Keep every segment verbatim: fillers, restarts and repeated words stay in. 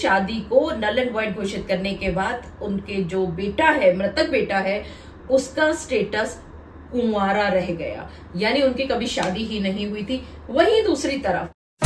शादी को null and void घोषित करने के बाद उनके जो बेटा है, मृतक बेटा है, उसका स्टेटस कुंवारा रह गया, यानी उनकी कभी शादी ही नहीं हुई थी। वहीं दूसरी तरफ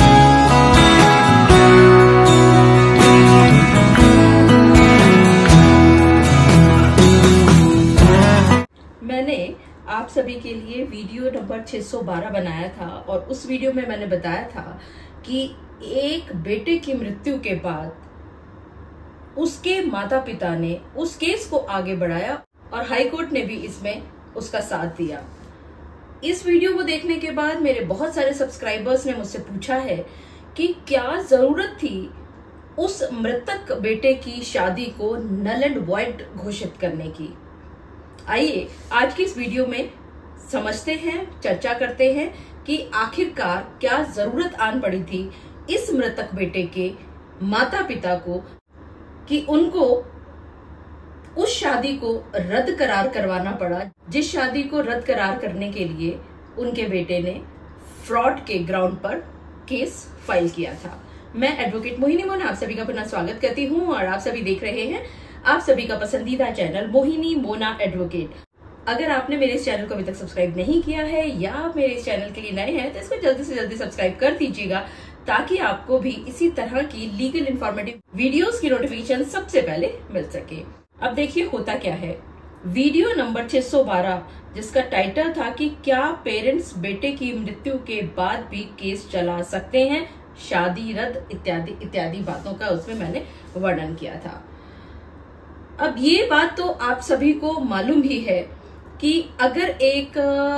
मैंने आप सभी के लिए वीडियो नंबर छह सौ बारह बनाया था और उस वीडियो में मैंने बताया था कि एक बेटे की मृत्यु के बाद उसके माता पिता ने उस केस को आगे बढ़ाया और हाई कोर्ट ने भी इसमें उसका साथ दिया। इस वीडियो को देखने के बाद मेरे बहुत सारे सब्सक्राइबर्स ने मुझसे पूछा है कि क्या जरूरत थी उस मृतक बेटे की शादी को नल एंड वॉइड घोषित करने की। आइए आज की इस वीडियो में समझते हैं, चर्चा करते हैं कि आखिरकार क्या जरूरत आन पड़ी थी इस मृतक बेटे के माता पिता को कि उनको उस शादी को रद्द करार करवाना पड़ा, जिस शादी को रद्द करार करने के लिए उनके बेटे ने फ्रॉड के ग्राउंड पर केस फाइल किया था। मैं एडवोकेट मोहिनी मोना आप सभी का पुनः स्वागत करती हूं और आप सभी देख रहे हैं आप सभी का पसंदीदा चैनल मोहिनी मोना एडवोकेट। अगर आपने मेरे इस चैनल को अभी तक सब्सक्राइब नहीं किया है या आप मेरे इस चैनल के लिए नए हैं तो इसको जल्दी से जल्दी सब्सक्राइब कर दीजिएगा ताकि आपको भी इसी तरह की लीगल इन्फॉर्मेटिव वीडियोस की नोटिफिकेशन सबसे पहले मिल सके। अब देखिए होता क्या है। वीडियो नंबर छह सौ बारह जिसका टाइटल था कि क्या पेरेंट्स बेटे की मृत्यु के बाद भी केस चला सकते हैं, शादी रद्द इत्यादि इत्यादि बातों का उसमें मैंने वर्णन किया था। अब ये बात तो आप सभी को मालूम ही है कि अगर एक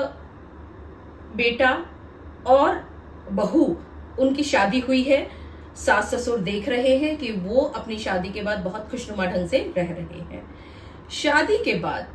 बेटा और बहू उनकी शादी हुई है, सास ससुर देख रहे हैं कि वो अपनी शादी के बाद बहुत खुशनुमा ढंग से रह रहे हैं। शादी के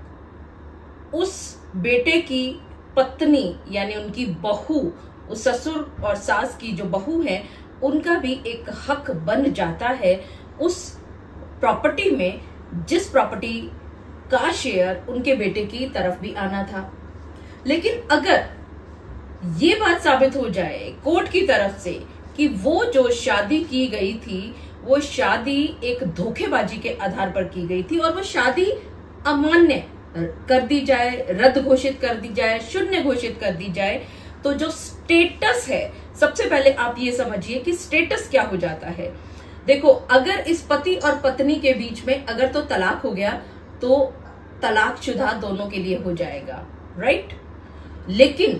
बाद उस बेटे की पत्नी यानी उनकी बहू, उस ससुर और सास की जो बहू है, उनका भी एक हक बन जाता है उस प्रॉपर्टी में जिस प्रॉपर्टी का शेयर उनके बेटे की तरफ भी आना था। लेकिन अगर ये बात साबित हो जाए कोर्ट की तरफ से कि वो जो शादी की गई थी वो शादी एक धोखेबाजी के आधार पर की गई थी और वो शादी अमान्य कर दी जाए, रद्द घोषित कर दी जाए, शून्य घोषित कर दी जाए, तो जो स्टेटस है, सबसे पहले आप ये समझिए कि स्टेटस क्या हो जाता है। देखो, अगर इस पति और पत्नी के बीच में अगर तो तलाक हो गया तो तलाकशुदा दोनों के लिए हो जाएगा, राइट। लेकिन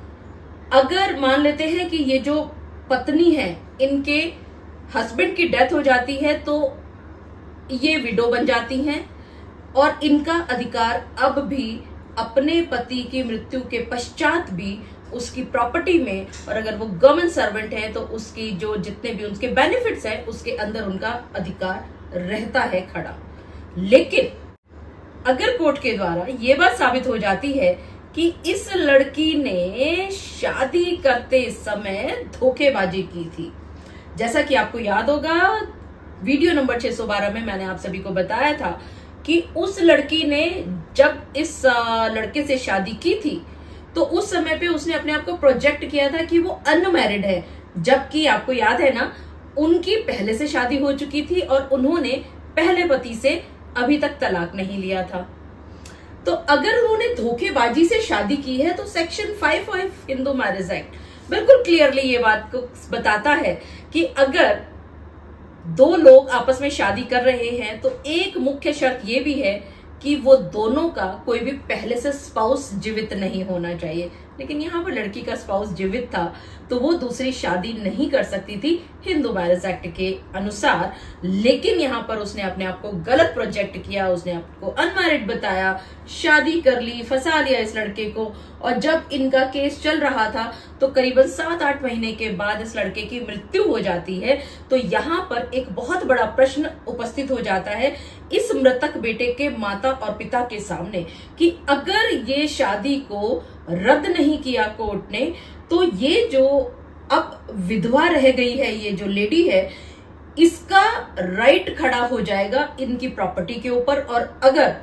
अगर मान लेते हैं कि ये जो पत्नी है इनके हस्बैंड की डेथ हो जाती है तो ये विडो बन जाती हैं और इनका अधिकार अब भी अपने पति की मृत्यु के पश्चात भी उसकी प्रॉपर्टी में, और अगर वो गवर्नमेंट सर्वेंट है तो उसकी जो जितने भी उसके बेनिफिट्स हैं उसके अंदर उनका अधिकार रहता है खड़ा। लेकिन अगर कोर्ट के द्वारा ये बात साबित हो जाती है कि इस लड़की ने शादी करते समय धोखेबाजी की थी, जैसा कि आपको याद होगा वीडियो नंबर छह सौ बारह में मैंने आप सभी को बताया था कि उस लड़की ने जब इस लड़के से शादी की थी तो उस समय पे उसने अपने आप को प्रोजेक्ट किया था कि वो अनमैरिड है, जबकि आपको याद है ना, उनकी पहले से शादी हो चुकी थी और उन्होंने पहले पति से अभी तक तलाक नहीं लिया था। तो अगर उन्होंने धोखेबाजी से शादी की है तो section five five Hindu marriage act बिल्कुल क्लियरली ये बात को बताता है कि अगर दो लोग आपस में शादी कर रहे हैं तो एक मुख्य शर्त ये भी है कि वो दोनों का कोई भी पहले से स्पाउस जीवित नहीं होना चाहिए। लेकिन यहाँ पर लड़की का स्पाउस जीवित था तो वो दूसरी शादी नहीं कर सकती थी हिंदू मैरिज एक्ट के अनुसार। लेकिन यहाँ पर उसने अपने आप को गलत प्रोजेक्ट किया, उसने आपको अनमैरिड बताया, शादी कर ली, फंसा लिया इस लड़के को। और जब इनका केस चल रहा था तो करीबन सात आठ महीने के बाद इस लड़के की मृत्यु हो जाती है। तो यहाँ पर एक बहुत बड़ा प्रश्न उपस्थित हो जाता है इस मृतक बेटे के माता और पिता के सामने कि अगर ये शादी को रद्द नहीं किया कोर्ट ने तो ये जो अब विधवा रह गई है, ये जो लेडी है, इसका राइट खड़ा हो जाएगा इनकी प्रॉपर्टी के ऊपर। और अगर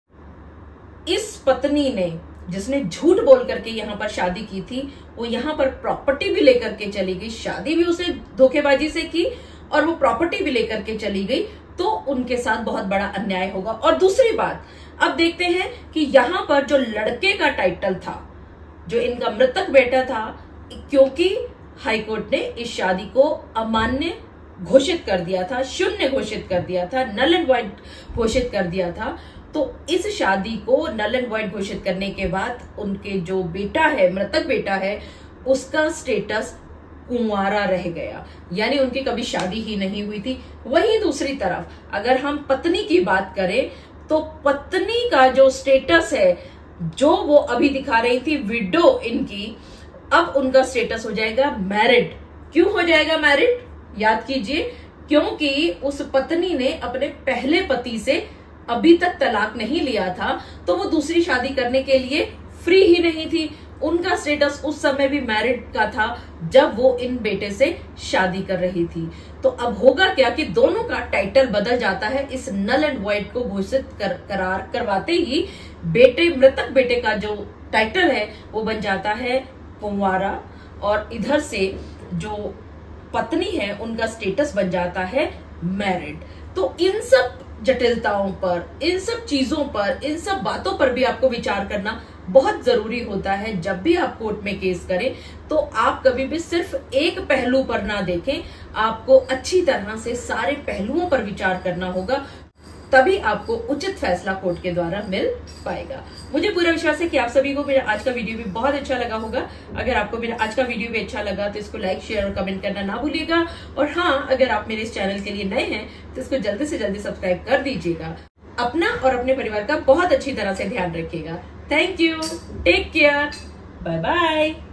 इस पत्नी ने जिसने झूठ बोल करके यहाँ पर शादी की थी वो यहाँ पर प्रॉपर्टी भी लेकर के चली गई, शादी भी उसने धोखेबाजी से की और वो प्रॉपर्टी भी लेकर के चली गई तो उनके साथ बहुत बड़ा अन्याय होगा। और दूसरी बात, अब देखते हैं कि यहां पर जो लड़के का टाइटल था, जो इनका मृतक बेटा था, क्योंकि हाईकोर्ट ने इस शादी को अमान्य घोषित कर दिया था, शून्य घोषित कर दिया था, नल एंड वॉइड घोषित कर दिया था, तो इस शादी को नल एंड वॉइड घोषित करने के बाद उनके जो बेटा है, मृतक बेटा है, उसका स्टेटस कुंवारा रह गया, यानी उनकी कभी शादी ही नहीं हुई थी। वहीं दूसरी तरफ अगर हम पत्नी की बात करें तो पत्नी का जो स्टेटस है, जो वो अभी दिखा रही थी विडो इनकी, अब उनका स्टेटस हो जाएगा मैरिड। क्यों हो जाएगा मैरिड? याद कीजिए, क्योंकि उस पत्नी ने अपने पहले पति से अभी तक तलाक नहीं लिया था, तो वो दूसरी शादी करने के लिए फ्री ही नहीं थी। उनका स्टेटस उस समय भी मैरिड का था जब वो इन बेटे से शादी कर रही थी। तो अब होगा क्या कि दोनों का टाइटल बदल जाता है। इस नल एंड वॉइड को घोषित कर, करार करवाते ही बेटे, मृतक बेटे का जो टाइटल है वो बन जाता है कुंवारा, और इधर से जो पत्नी है उनका स्टेटस बन जाता है मैरिड। तो इन सब जटिलताओं पर, इन सब चीजों पर, इन सब बातों पर भी आपको विचार करना बहुत जरूरी होता है। जब भी आप कोर्ट में केस करें तो आप कभी भी सिर्फ एक पहलू पर ना देखें, आपको अच्छी तरह से सारे पहलुओं पर विचार करना होगा, तभी आपको उचित फैसला कोर्ट के द्वारा मिल पाएगा। मुझे पूरा विश्वास है कि आप सभी को मेरा आज का वीडियो भी बहुत अच्छा लगा होगा। अगर आपको मेरा आज का वीडियो भी अच्छा लगा तो इसको लाइक, शेयर और कमेंट करना ना भूलिएगा। और हाँ, अगर आप मेरे इस चैनल के लिए नए हैं तो इसको जल्दी से जल्दी सब्सक्राइब कर दीजिएगा। अपना और अपने परिवार का बहुत अच्छी तरह से ध्यान रखिएगा। Thank you, take care, bye bye.